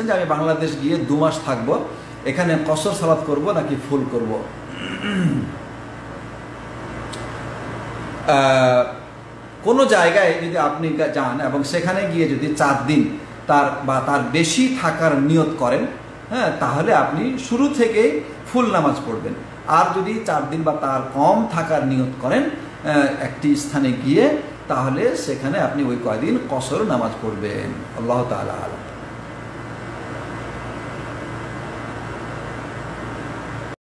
যে আমি বাংলাদেশ গিয়ে 2 মাস থাকবো, এখানে কসর সালাত করব নাকি ফুল করব। কোনো জায়গায় যদি আপনি যান এবং সেখানে গিয়ে যদি 4 দিন তার বেশি থাকার নিয়ত করেন, হ্যাঁ, তাহলে আপনি শুরু থেকেই ফুল নামাজ পড়বেন। আর যদি 4 দিন বা তার কম থাকার নিয়ত করেন একটি স্থানে গিয়ে, তাহলে সেখানে আপনি ওই কয়দিন কসর নামাজ পড়বেন। আল্লাহ তাআলা আলাম।